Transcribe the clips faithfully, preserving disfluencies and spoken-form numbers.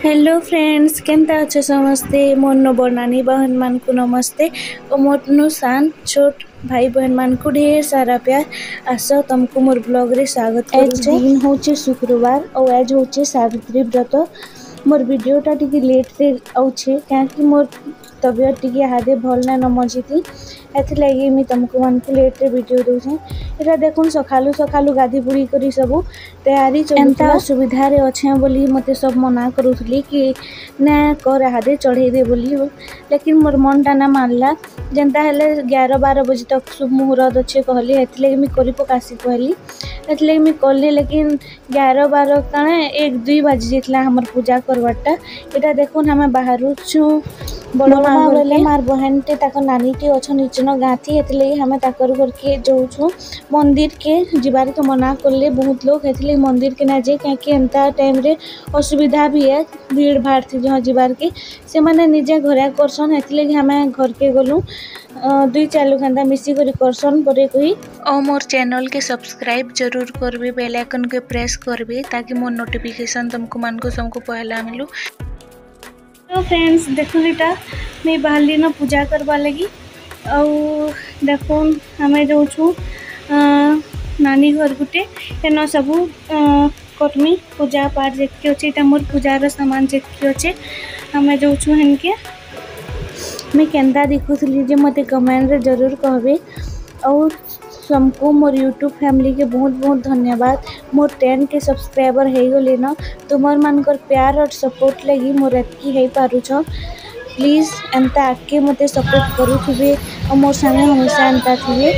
Hello friends केनता अच्छे समस्ते more no बनानी बहन मान को नमस्ते और मोर नो सान छोट भाई बहन मान को ढेर सारा प्यार आस तुमको मोर ब्लॉग रे स्वागत करूचे। दिन होचे शुक्रवार और आज होचे सावित्री व्रत। मोर वीडियोटा टिके लेट रे आउछे क्योंकि मोर तबियत टिके हादे भल ना न मजिती एथि लगी मी तुमको मान को लेट रे वीडियो दोछे। एटा देखुन सखालु सखालु गाधी बुड़ी करी सब तैयारी चलता असुविधा रे अच्छे बोली मते सब मना करूथली कि ना कर हादे चढ़े दे बोली हो, लेकिन मोर मन टा ना मानला जेनता हेले ग्यारह बारह बजे तक शुभ मुहूर्त अच्छे कहली एथि लगी मी करी पकासी कहली एथि लगी मी करली, लेकिन ग्यारह बारह काना एक दुई बाजी जेतला हमर पूजा करवाटा। एटा देखुन हमें बाहर छु बड़ माँ बोले मार बहन टे ताको नानी टे अच्छो निचन गाथी एथि लगी हमें ताकर घर के जाऊछु मंदिर के जीवार के मना करले बहुत लोग एथि लगी मंदिर के ना जे क्योंकि एंता टाइम रे असुविधा भी है भीड़ भाड़ थी जहाँ जीवार के से माने निजे घरे करसन एथि लगी हमें घर के गलु दुई चार लोग एंता मिसी करी करसन बरे कोई और मोर चैनल के सब्सक्राइब जरूर करबे बेल आइकन के प्रेस करबे ताकि मोर नोटिफिकेशन तुमको मान को सबको पहला मिलू। तो फ्रेंड्स देखुन इटा मैं बाहर न पूजा करवा लगी और देखुन हमें जाऊँ नानी घर गुटे तेन सबू करमी पूजा पाठ जेतके अच्छे मोर पूजार सामान जेतके अच्छे हमें जाऊँ हेनके मैं केंदा देखुली जे मते कमेंट रे जरूर कहबे और सबको मोर यूट्यूब फैमिली के बहुत बहुत धन्यवाद। मोर टेन के सब्सक्राइबर हो गले न तुमर मानकर प्यार और सपोर्ट लगी मोर एतकी हो पारुछ प्लीज एंता आके मते सपोर्ट करूथिबे और मोर संगे हमेशा एंता थिबे।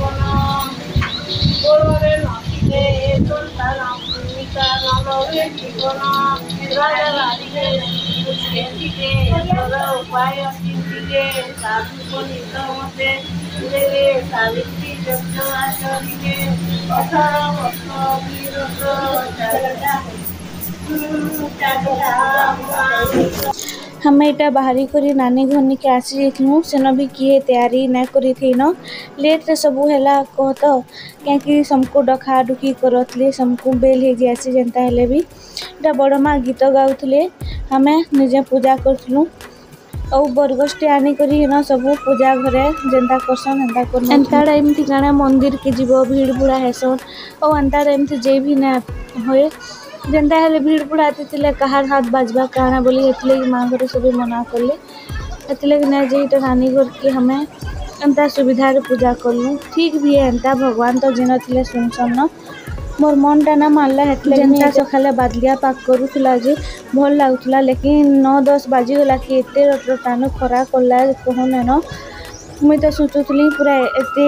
हमें इटा बाहरी करी नानी घर के आसी जाइलु सेन भी किए तैयारी ना करी थी न लेट रे सबू हैला कह तो क्योंकि सबको डखा डुकी करतले सबको बेल हो जासी जेनता हेले भी इटा बड़ माँ गीत गाउथले हमें निजे पूजा करथलु और बरगछटे आनी करी न सबू पूजा घरे जेनता करसन एंता कर एंता टाइम थी गाना मंदिर के जीव भीड़ बुड़ा हेसन और एंता टाइम थी जे भी ना होए जेनता हेले भीड़ बुड़ा आते कहार हाथ बाजबा काना बोली एथि लगी माँ घर सब मना करले एथि लगी ना जे इटा नानी घर के हमें एंता सुविधा रे पूजा करलु ठीक भी है एंता भगवान तो जेन थिले सुनसन न मोर मन टा ना मानला हेतले जेनता सखाले बादलिया पाक करूथला जे भल लागुथला, लेकिन नौ दस बाजी गला कि एते रटानो खरा करला कहने न मुई तो सोचुथली पूरा एते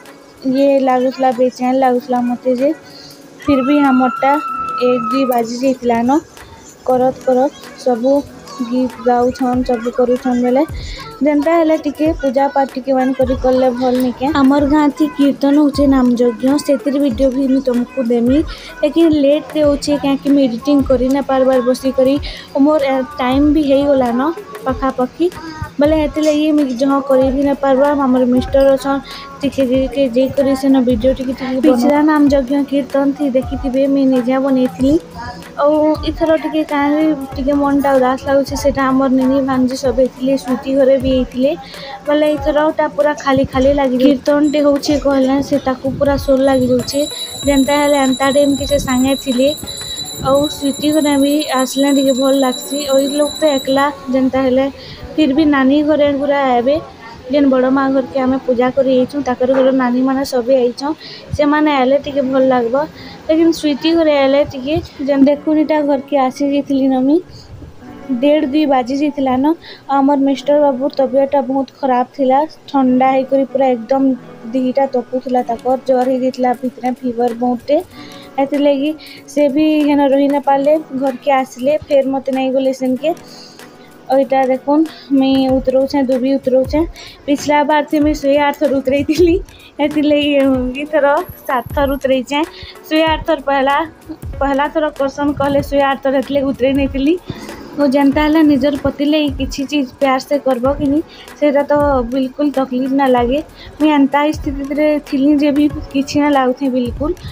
ये लागुथला बेचैन लागुथला मते जे फिर भी हमरटा एक दुई बाजी जाइतला न करत करत सबू गीत गाउछन सब करूछन बेले जेनता हेले टिके पूजा पाठ टिके मान करी करले भल निके हमर गाँ थी कीर्तन होचे नाम यज्ञ सेतिर वीडियो भी मैं तुमको देमी, लेकिन लेट रे होचे क्योंकि मैं एडिटिंग करी ना पार बार बसी करी और मोर टाइम भी हो गला न पाखापाखी बोले हेते लगी मैं जहाँ करी भी ना पारबा हमर मिस्टर अच्छन टिके के जे करी से न वीडियो टिके टिके पिछला नाम यज्ञ कीर्तन थी देखी थी मैं निजा बनई और इथर टिके कहीं टिके मन टा उदास लगुच सेटा हमर निनी भांजी सब एथिले स्वीटी घरे भी एथिले बोले इथरटा पूरा खाली खाली लगी कीर्तन टे होचे कहले से ताकू पूरा सोर लगी जाउचे जेनता हेले एंता टाइम के से संगे थिले और स्वीटी घरे भी आसले टिके भल लागसी और लोग तो एकला जेनता हेले फिर भी नानी घरे पूरा आबे जेन बड़ माँ घर के आमे पूजा करी आइछुं ताकर घर नानी माने सबे आइछन से माने आले टिके भल लागबो, लेकिन स्वीटी घरे आले टिके जेन देखुनीटा घर के आसी जाइतली नमी डेढ़ दुई बाजी जाइतला न हमर मिस्टर बाबू तबियत बहुत खराब थिला ठंडा है करी पूरा एकदम देहटा तपुथला ताकर ज्वर हो जाइतला भितरे फीवर बहुते एथि लगी से भी हेन रही ना पाले घर के आसले फिर मते नहीं गले सेन के और इटा देखुन मैं उतरौछे दुबी उतरौछे पिछला बार थी मैं शहे आठ थर उतरई थी एथि लगी इथर सात थर उतरईचे शहे आठ थर पहला पहला थर करसन कहले शहे आठ थर एथि लगी उतरई नहीं थी वो जनता है निजर पति ले किसी चीज़ प्यार से करब कि नहीं सेटा तो बिल्कुल तकलीफ ना लगे मुझे एंता स्थिति रे थिली जे भी किसी ना लागुथे बिल्कुल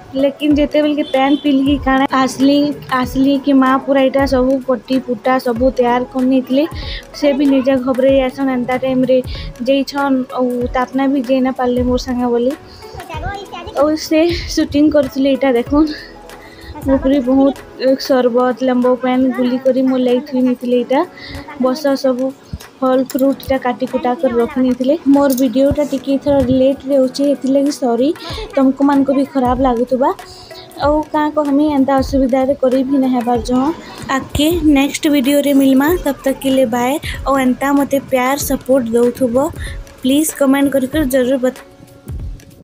लेकिन जेते बेल के पैन पिलही काना आसली आसली कि माँ पूरा इटा सब पट्टी पुटा सब तैयार कर नहीं से भी निजे घबरे जासन एंता टाइम रे जेछन तापना भी जे ना पाले मोर संगे बोली और से शूटिंग करथिले इटा देखुन मुकरी बहुत शरबत लेंबो पैन गुली करी मोर लई थुई निथिले इटा बस सब फल फ्रूट टा काटी कुटा कर रखनी थिले मोर वीडियोटा टिके थोड़ा लेट रे होची हेतिले कि सॉरी तुमको मान को भी खराब लागुतबा और का को हमें एंता असुविधा रे करी भी नहीं हेबार जो आके नेक्स्ट वीडियो रे मिलमा तब तक के लिए बाय और एंता मते प्यार सपोर्ट दउथबो प्लीज कमेंट कर कर जरूर बता।